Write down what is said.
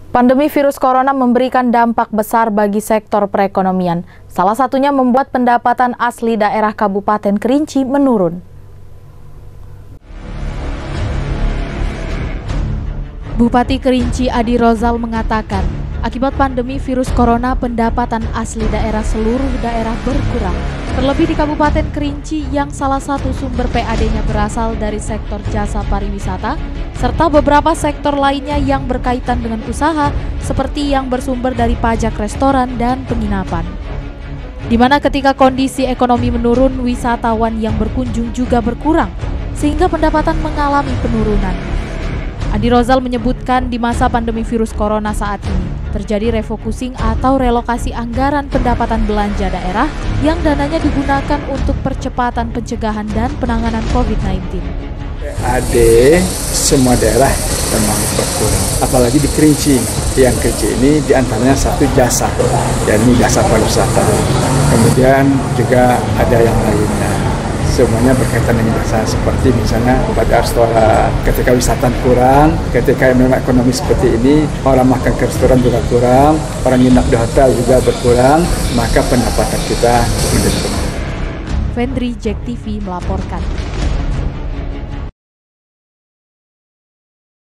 Pandemi virus corona memberikan dampak besar bagi sektor perekonomian. Salah satunya membuat pendapatan asli daerah Kabupaten Kerinci menurun. Bupati Kerinci Adi Rozal mengatakan, akibat pandemi virus corona pendapatan asli daerah seluruh daerah berkurang. Terlebih di Kabupaten Kerinci yang salah satu sumber PAD-nya berasal dari sektor jasa pariwisata, serta beberapa sektor lainnya yang berkaitan dengan usaha seperti yang bersumber dari pajak restoran dan penginapan. Di mana ketika kondisi ekonomi menurun, wisatawan yang berkunjung juga berkurang, sehingga pendapatan mengalami penurunan. Adi Rozal menyebutkan di masa pandemi virus corona saat ini, terjadi refocusing atau relokasi anggaran pendapatan belanja daerah yang dananya digunakan untuk percepatan pencegahan dan penanganan COVID-19. PAD semua daerah memang berkurang, apalagi di Kerinci. Yang Kerinci ini diantaranya satu jasa, yakni jasa pariwisata. Kemudian juga ada yang lainnya. Semuanya berkaitan dengan jasa, seperti misalnya pada restoran. Ketika wisata kurang, ketika memang ekonomi seperti ini, orang makan ke restoran juga kurang, orang nginap di hotel juga berkurang, maka pendapatan kita menurun. Vendri, JEK TV melaporkan.